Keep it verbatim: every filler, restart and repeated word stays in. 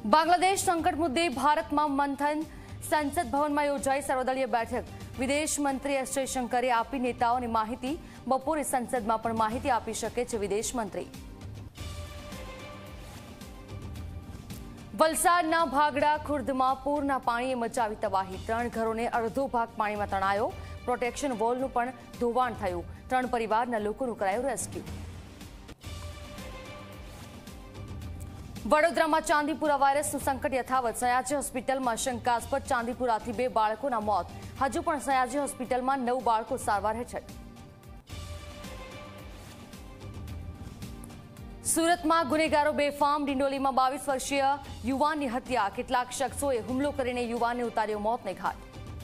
बांग्लादेश संकट मुद्दे भारत में मंथन संसद भवन में योजाई सर्वदलीय बैठक। विदेश मंत्री एस जयशंकरे आपी नेताओं ने माहिती। बपोरे संसद में पण माहिती आपी शके छे विदेश मंत्री। वलसाडना भागड़ा खुर्द में पूरना पाणीए मचावी तबाही। त्रण घरोने अर्धो भाग पाणी में तणायो। प्रोटेक्शन वॉलनुं पण धोवाण थयुं। त्रण परिवारना लोकोनुं करायुं रेस्क्यू। वडोदरा में चांदीपुरा वायरसનું संकट यथावत। सयाजी होस्पिटल में शंकास्पद चांदीपुराथी बे बाळकोना मौत। हजू पण सयाजी होस्पिटल में नौ बाळको सारवार हेठळ। सूरत में गुनेगारों बेफाम। डिंडोली में बावीस वर्षीय युवाननी हत्या। કેટલાક શખ્સોએ હુમલો કરીને યુવાનને ઉતાર્યો મોતને ઘાટ।